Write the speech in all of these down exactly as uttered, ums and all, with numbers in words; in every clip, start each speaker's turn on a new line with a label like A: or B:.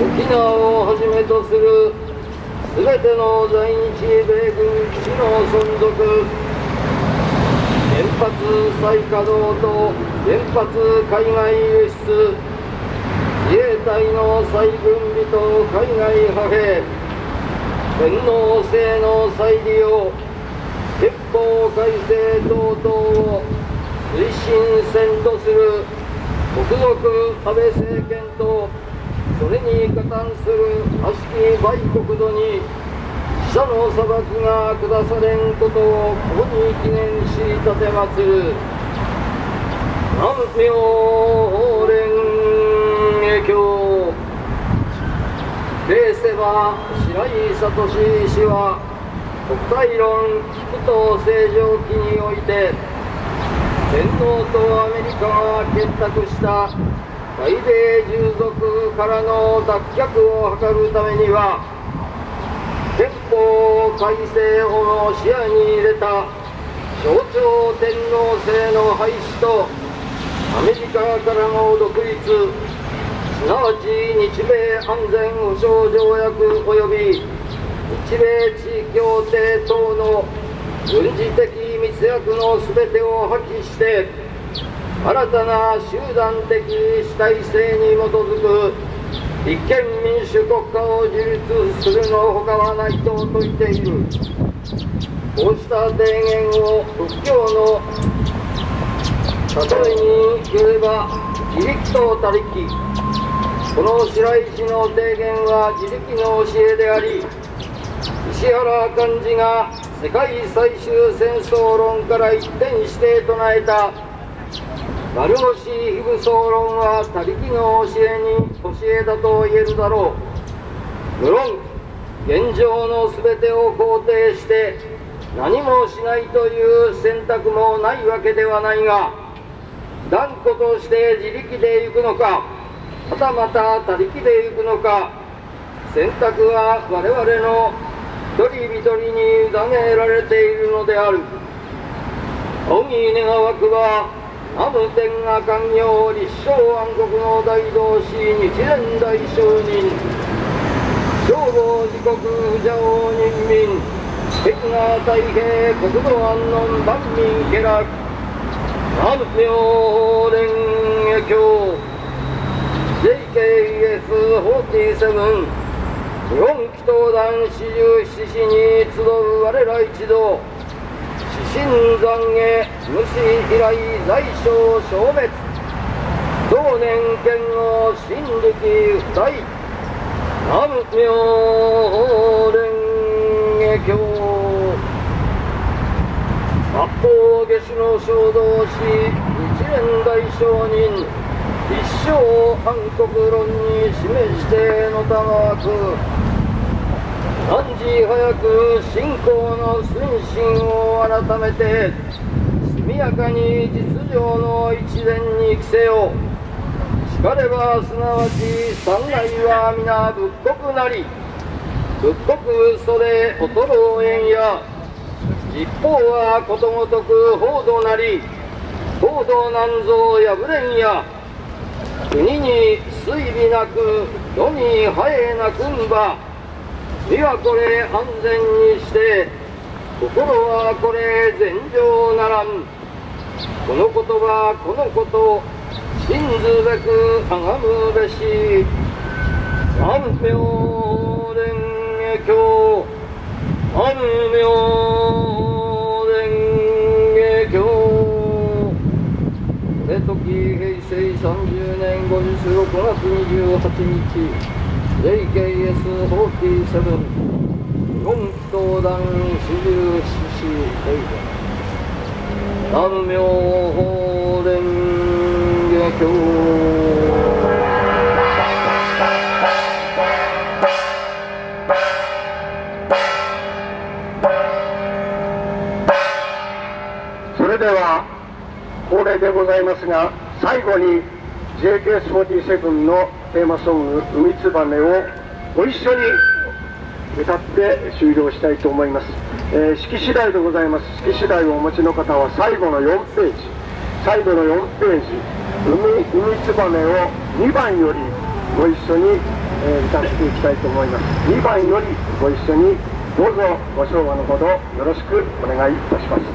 A: 沖縄をはじめとするすべての在日米軍基地の存続、原発再稼働と原発海外輸出、自衛隊の再軍備と海外派兵、天皇制の再利用、憲法改正等々を推進せんとする国賊安倍政権と、それに加担する悪しき売国土に死者の裁きが下されんことをここに記念し立てまつる。南無法蓮華経。平成は白井聡氏は国体論聞くと正常期において、天皇とアメリカが結託した大米従属からの脱却を図るためには、憲法改正を視野に入れた象徴天皇制の廃止とアメリカからの独立、すなわち日米安全保障条約及び日米地位協定等の軍事的密約のすべてを破棄して、新たな集団的主体性に基づく立憲民主国家を樹立するのほかはないと説いている。こうした提言を仏教の例えに言えば自力と他力。この白石の提言は自力の教えであり、石原幹事が世界最終戦争論から一転して唱えた丸腰非武装論は他力の教えに教えだと言えるだろう。無論現状の全てを肯定して何もしないという選択もないわけではないが、断固として自力で行くのか、はたまた他力で行くのか、選択は我々の一人一人に委ねられているのである。青木願わくは南無天下官業立正安国の大同志日蓮大聖人、消防自国不邪王人民、天下太平国土安穏万民家楽、南無妙蓮華経。 ジェイケーエフフォーティーセブン 日本祈祷団四十七士に集う我ら一同、死神懺悔無視以来在所消滅、同年剣を神力不退、南無妙蓮華経。八方下手の衝動し日蓮大聖人、一生暗黒論に示してのたまく、汝早く信仰の推進を改めて速やかに実情の一伝に着せよ。しかればすなわち三害は皆仏国なり、仏国それ衰えんや、一方はことごとく法度なり、法度なんぞ破れんや。国に水備なく世にハエなくんば、身はこれ安全にして心はこれ禅定ならん。この言葉このこと信ずべく崇むべし。南無妙蓮華経。南無妙蓮華経。これ時平成さんじゅうねんごじゅうろくがつにじゅうはちにち、 ジェイケーエスフォーティーセブン 日本祈祷団四十七士平原、南無妙法蓮華経。
B: それでは恒例でございますが、最後に ジェイケーエスフォーティーセブン のテーマソング「海つばね」をご一緒に歌って終了したいと思います。えー、式次第でございます。式次第をお持ちの方は最後のよんページ、最後のよんページ「海, 海つばね」をにばんよりご一緒にえー歌っていきたいと思います。にばんよりご一緒にどうぞご唱和のほどよろしくお願いいたします。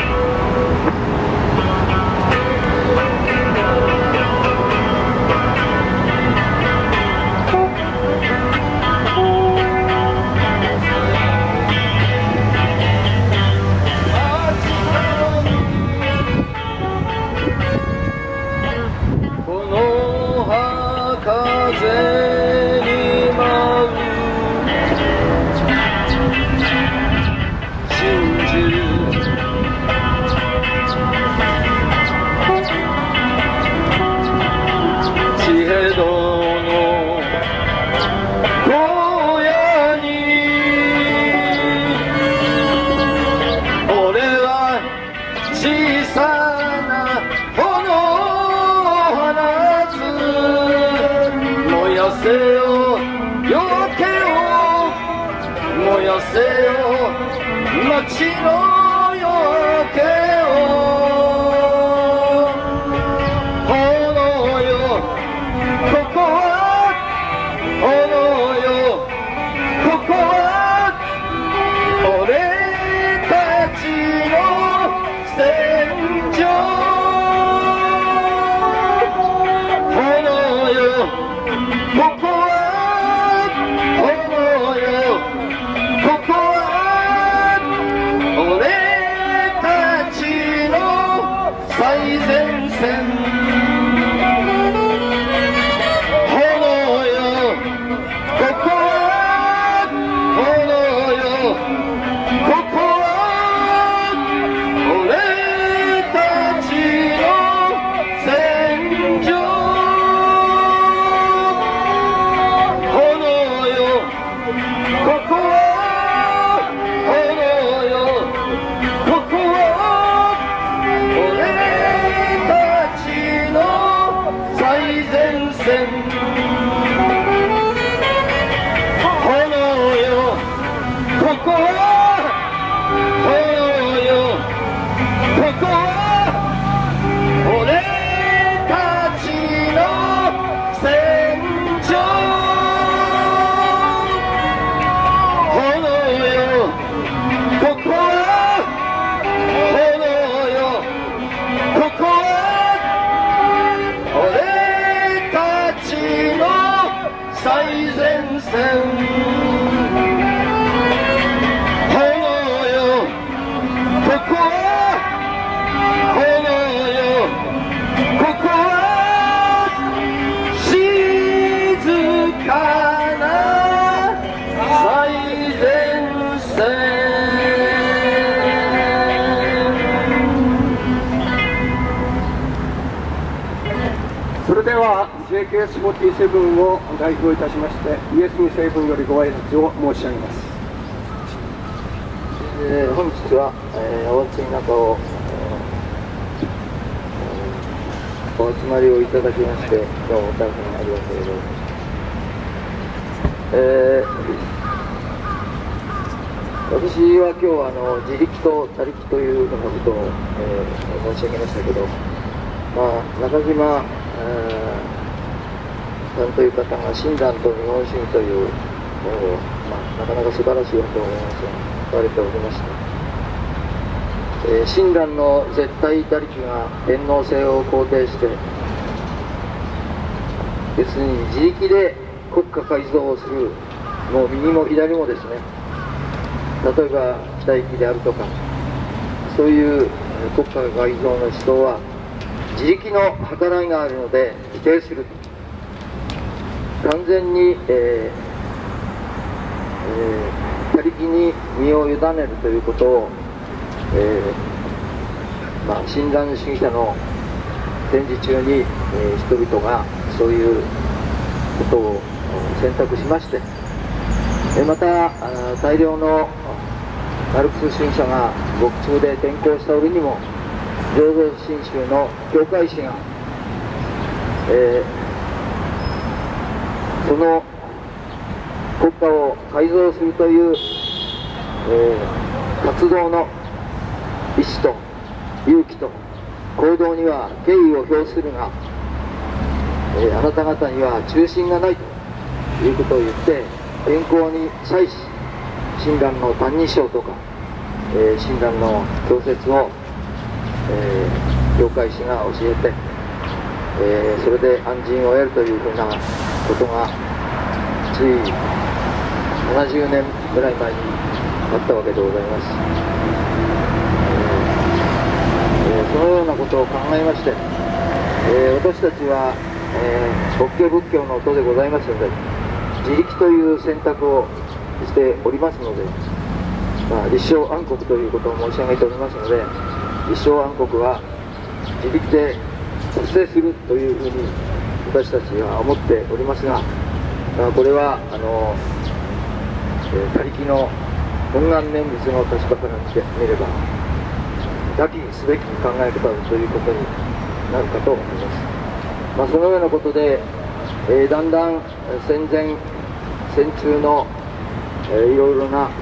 A: 街の夜明けを炎よここは炎よここは俺たちの戦場炎よここは炎よここは最前線炎よここは炎よここは俺たちの戦場炎よここは炎よここは最前線炎よここは炎よここは俺たちの戦場炎よここは炎よここは俺たちの最前線炎よここは炎よここは静かな最前線
B: それでは ジェーケーエスフォーティーセブン を代表いたしまして上杉成分よりご挨拶を申し上げます。
A: えー、本日は、えー、お暑い中を、えー、お集まりをいただきましてどうも大変ありがとうございます。えー、私は今日はあの自力と他力というようなことを、えー、申し上げましたけど、まあ、中島さんという方が親鸞と日本主義という、まあ、なかなか素晴らしいことを言われておりました。えー、親鸞の絶対他力が天皇制を肯定して要するに自力で国家改造をする、もう右も左もですね、例えば北行きであるとかそういう国家改造の思想は自力の計らいがあるので否定する。完全に、えーえー、他力に身を委ねるということを、えーまあ、親鸞主義者の戦時中に、えー、人々がそういうことを選択しまして、えまた大量のマルクス主義者が獄中で転校した折にも浄土真宗の教会士が、えー、その国家を改造するという、えー、活動の意志と勇気と行動には敬意を表するが、えー、あなた方には忠心がないということを言って天候に際し診断の「歎異抄」とか、えー、診断の教説を、えー、教会士が教えて、えー、それで安心を得るというふうなことがついななじゅうねんぐらい前にあったわけでございます。えー、そのようなことを考えまして、えー、私たちは、えー、法華仏教の徒でございますので、自力という選択をしておりますので、まあ、立正安国ということを申し上げておりますので、立正安国は自力で達成するというふうに私たちは思っておりますが、まあ、これはあの、えー、他力の本願念仏の立場から見れば妥協すべき考え方ということになるかと思います。まあ、そのようなことで、えー、だんだん戦前戦中の、えー、いろいろな、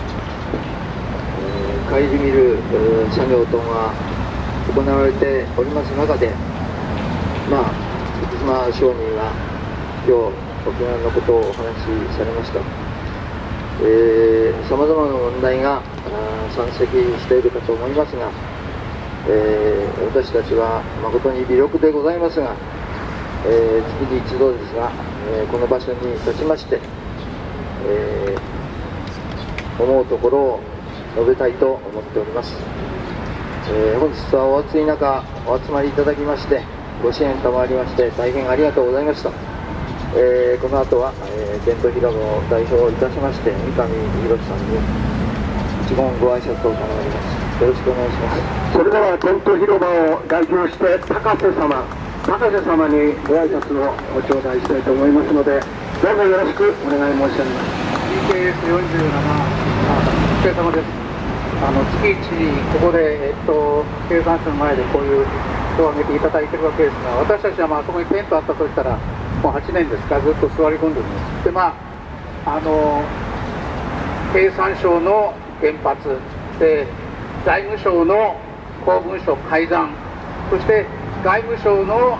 A: えー、顧みる、えー、作業等が行われております中で、まあ福島上人は今日沖縄のことをお話しされました。さまざまな問題が山積しているかと思いますが、えー、私たちは誠に微力でございますが、えー、月に一度ですが、えー、この場所に立ちまして、えー、思うところを述べたいと思っております。えー、本日はお暑い中お集まりいただきましてご支援賜りまして大変ありがとうございました。えー、この後は、えー、伝統広場を代表いたしまして三上博さんに一言ご挨拶を賜ります。よろしくお願いします。
B: それでは伝統広場を代表して高瀬様高瀬様にご挨拶をご頂戴したいと思いますので、どうぞよろしくお願い申し上げます。
C: ティーケーエスよんじゅうなな お疲れ様です。あの月いちにここで、えっと、経産省の前でこういう手を挙げていただいているわけですが、私たちはまあそこにテントあったとしたらもうはちねんですからずっと座り込んでおります。でまああの経産省の原発で財務省の公文書改ざん、そして外務省の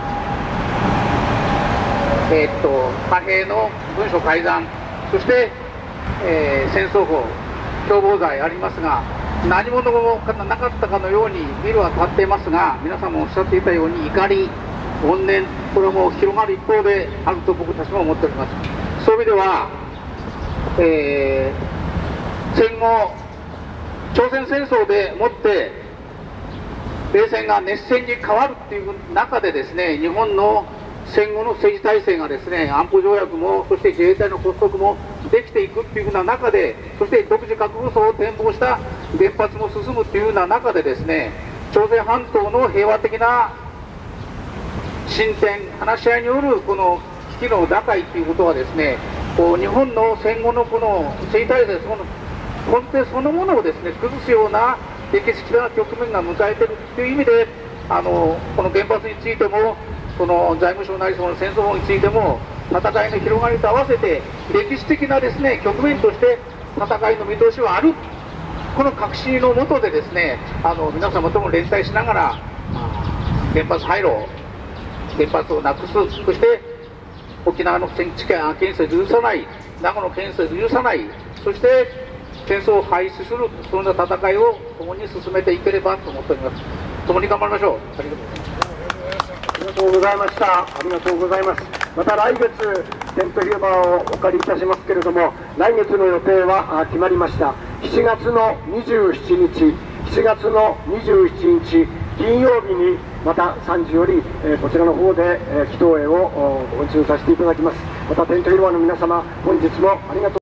C: えー、っと貨幣の文書改ざん、そして、えー、戦争法共謀罪ありますが、何者もなかったかのようにビルは建っていますが、皆さんもおっしゃっていたように怒り怨念、これはもう広がる一方であると僕たちも思っております。そういう意味では、えー、戦後朝鮮戦争でもって冷戦が熱戦に変わるっていう中でですね、日本の戦後の政治体制がですね、安保条約もそして自衛隊の発足もできていくっていうふうな中で、そして独自核武装を展望した原発も進むっていうような中でですね、朝鮮半島の平和的な進展、話し合いによるこの危機の打開ということはですね、こう日本の戦後のこの政治体制その根底そのものをですね崩すような歴史的な局面が迎えているという意味で、あのこの原発についてもその財務省なりその戦争法についても戦いの広がりと合わせて歴史的なですね局面として戦いの見通しはある、この確信のもとでですね、あの皆様とも連帯しながら原発廃炉、原発をなくす、そして沖縄の建設を許さない、長野の建設を許さない、そして戦争を廃止する、そんな戦いを共に進めていければと思っております。共に頑張りましょう。ありがとうございます。
B: ありがとうございました。ありがとうございます。また来月テント広場をお借りいたしますけれども、来月の予定は決まりました。しちがつのにじゅうしちにち、しちがつのにじゅうしちにち金曜日にまたさんじより、えー、こちらの方で、えー、祈祷会をお運させていただきます。またテント広場の皆様、本日もありがとう